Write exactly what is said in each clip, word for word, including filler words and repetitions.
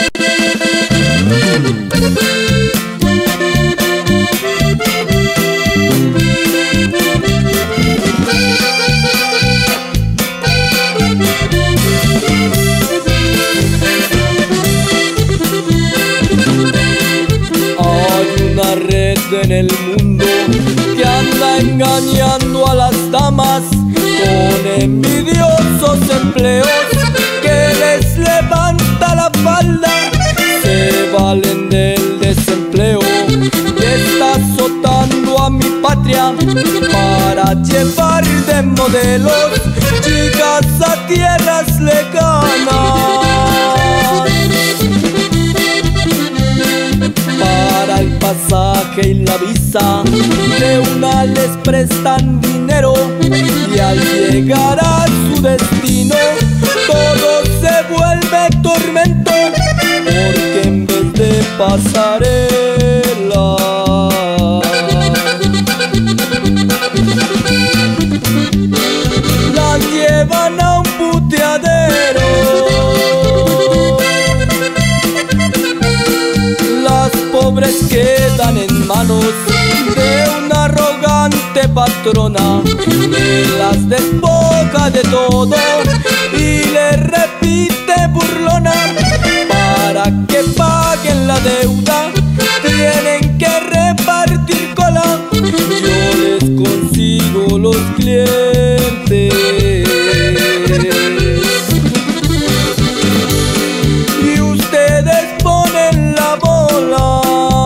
En el mundo que anda engañando a las damas con envidiosos empleos, que les levanta la falda, se valen del desempleo y está azotando a mi patria para llevar de modelos chicas a tierras lejanas. Para el pasaje y la visa de una les prestan dinero, y al llegar a su destino todo se vuelve tormento, porque en vez de pasarela las llevan a un puteadero. Pobres quedan en manos de una arrogante patrona que las despoja de todo y le repite burlona. Para que paguen la deuda tienen que repartir cola, yo les consigo los clientes y ustedes ponen la bola.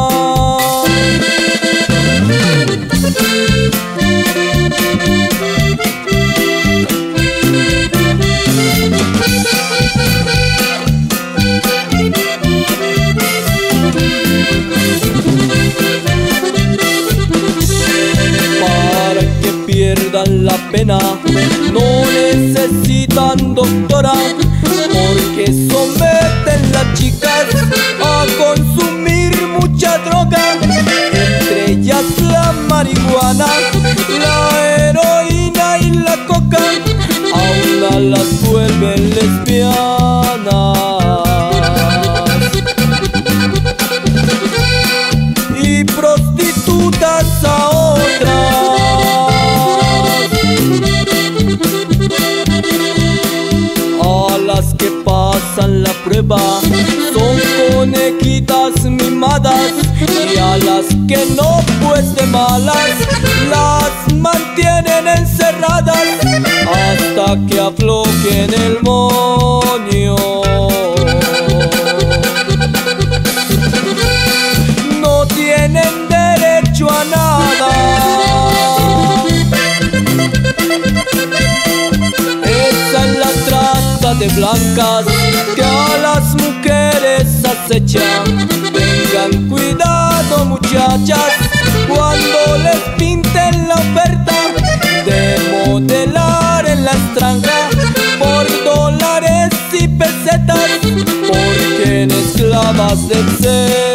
Pierdan la pena, no necesitan doctora, porque someten las chicas a consumir mucha droga, entre ellas la marihuana, la heroína y la coca, a una las vuelven lesbianas y prostitutas a otras. Las que pasan la prueba son conejitas mimadas, y a las que no, pues de malas las mantienen encerradas hasta que aflojen el moño. No tienen derecho a nada. Esa es la trata de blancas que a las mujeres acechan. Tengan cuidado, muchachas, cuando les pinten la oferta de modelar en la extranja por dólares y pesetas, porque en esclavas del ser